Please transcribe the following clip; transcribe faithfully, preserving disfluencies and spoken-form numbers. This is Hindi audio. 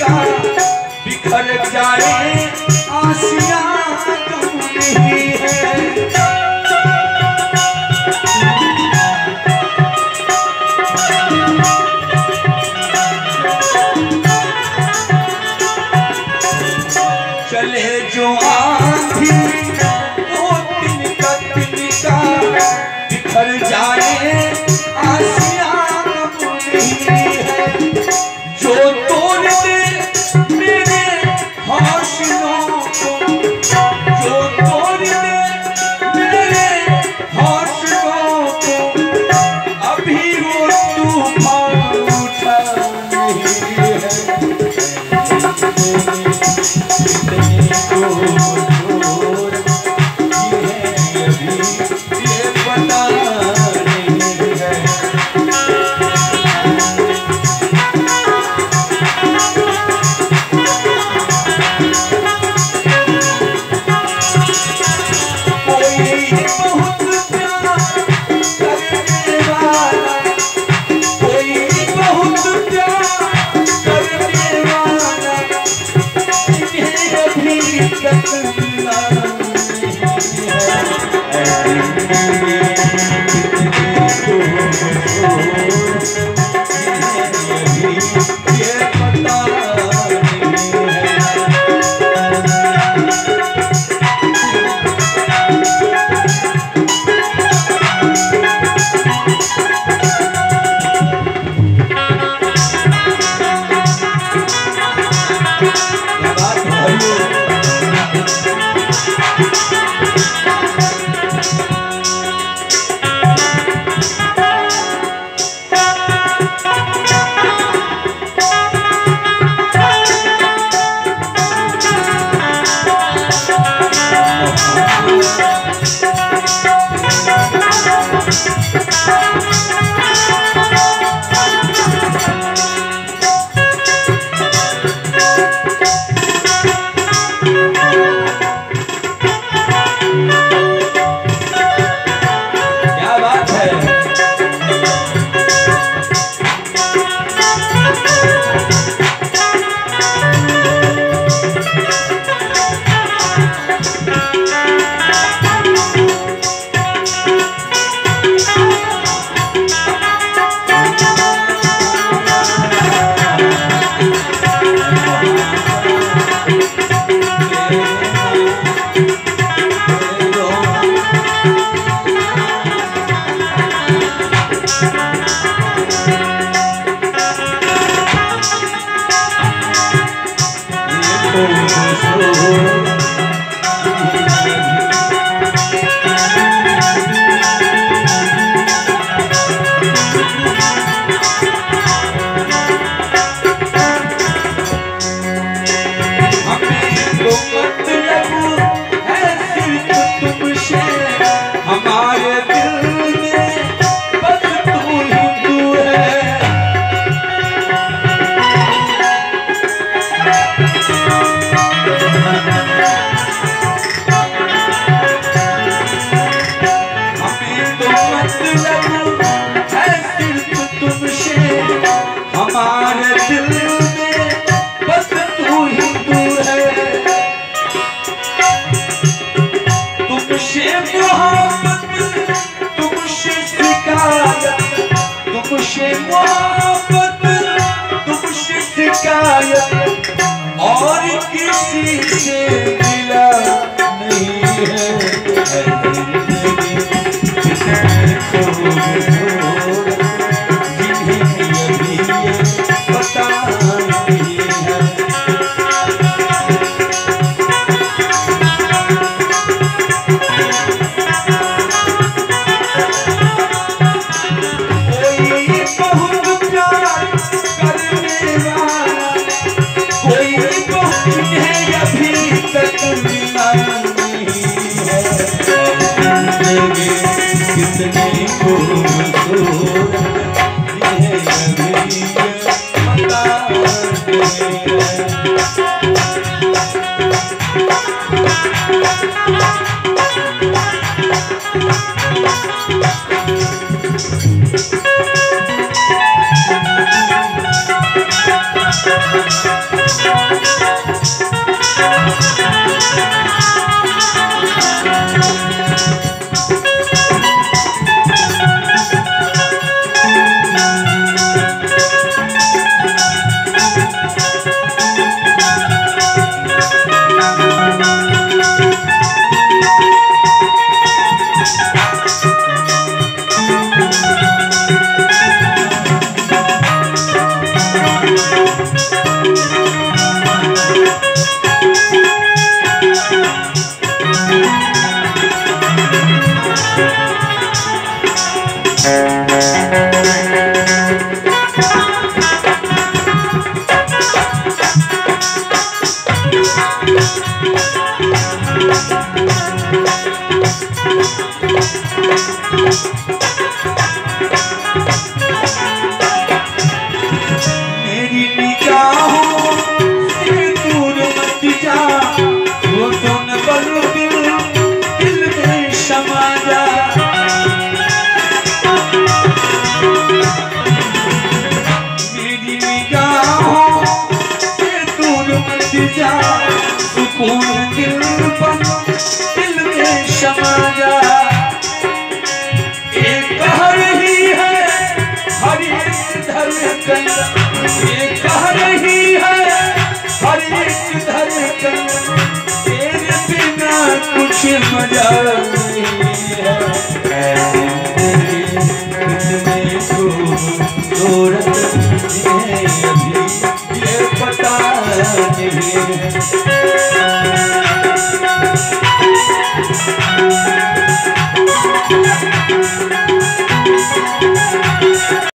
का बिखर जाए आसियां तुम नहीं है। चले जो आंधी वो तिनका तिनका बिखर जाए आसियां तुम नहीं है। जो तोड़ दे मेरे हौसलों को, जो तोड़ दे मेरे हौसलों को, अभी वो तूफान उठा नहीं है। और किसी से मिला नहीं है। मेरी निगाहों से दूर मत जा, वो तो न बल दिल दिल में समा जा। मेरी निगाहों से दूर मत जा, सुकून दिल पर दिल में समा जा। एक कहर ही है हर एक धड़कन, एक कहर ही है हर एक धड़कन, तेरे बिना कुछ मजा नहीं है। कितने खूबसूरत है अभी ये पता नहीं है।